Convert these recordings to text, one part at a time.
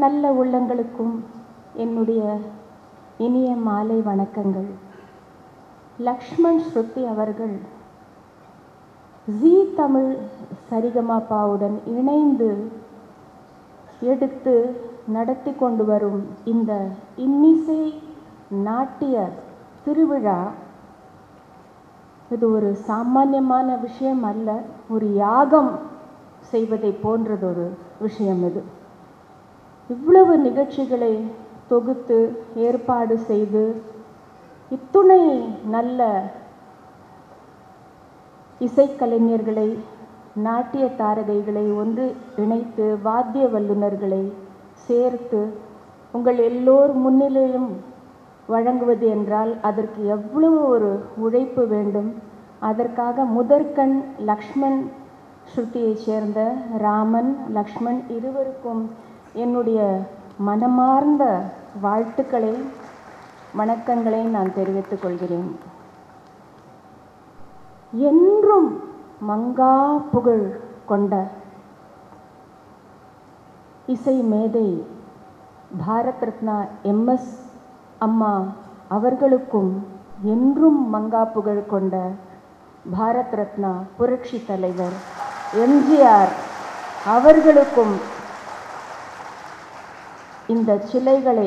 நல்ல உள்ளங்களுக்கும் என்னுடைய இனிய மாலை வணக்கங்கள். லக்ஷ்மண் ஸ்ருதி அவர்கள் ஜீ தமிழ் சரிகமபாவுடன் இணைந்து எடுத்து நடத்தி கொண்டு வரும் இந்த இன்னிசை நாட்டிய திருவிழா இது ஒரு சாமானியமான விஷயம் அல்ல, ஒரு யாகம் செய்வதை போன்றதொரு விஷயம். இது இவ்வளவு நிகழ்ச்சிகளை தொகுத்து ஏற்பாடு செய்து இத்துணை நல்ல இசைக்கலைஞர்களை, நாட்டிய தாரகைகளை ஒன்று இணைத்து வாத்திய வல்லுநர்களை சேர்த்து உங்கள் எல்லோர் முன்னிலையும் வழங்குவது என்றால் அதற்கு எவ்வளவு ஒரு உழைப்பு வேண்டும். அதற்காக முதற்கண் லக்ஷ்மண் ஸ்ருதியைச் சேர்ந்த ராமன், லக்ஷ்மண் இருவருக்கும் என்னுடைய மனமார்ந்த வாழ்த்துக்களை, வணக்கங்களை நான் தெரிவித்துக் கொள்கிறேன். என்றும் மங்கா புகழ் கொண்ட இசை மேதை பாரத் ரத்னா MS அம்மா அவர்களுக்கும், என்றும் மங்கா புகழ் கொண்ட பாரத் ரத்னா புரட்சி தலைவர் MGR அவர்களுக்கும் இந்த சிலைகளை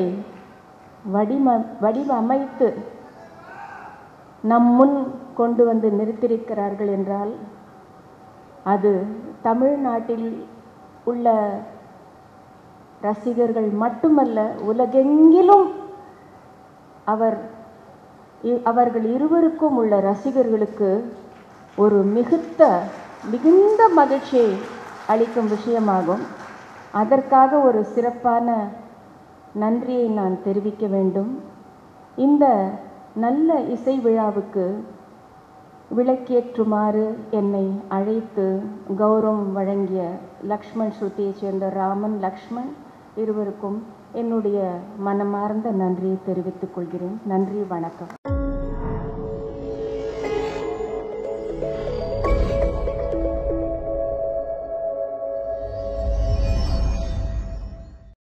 வடிவமைத்து நம் முன் கொண்டு வந்து நிறுத்தியிருக்கிறார்கள் என்றால் அது தமிழ்நாட்டில் உள்ள ரசிகர்கள் மட்டுமல்ல, உலகெங்கிலும் அவர்கள் இருவருக்கும் உள்ள ரசிகர்களுக்கு ஒரு மிகுந்த மகிழ்ச்சியை அளிக்கும் விஷயமாகும். அதற்காக ஒரு சிறப்பான நன்றியை நான் தெரிவிக்க வேண்டும். இந்த நல்ல இசை விழாவுக்கு விளக்கேற்றுமாறு என்னை அழைத்து கௌரவம் வழங்கிய லக்ஷ்மண் ஸ்ருதியைச் சேர்ந்த ராமன், லக்ஷ்மண் இருவருக்கும் என்னுடைய மனமார்ந்த நன்றியை தெரிவித்துக் கொள்கிறேன். நன்றி, வணக்கம்.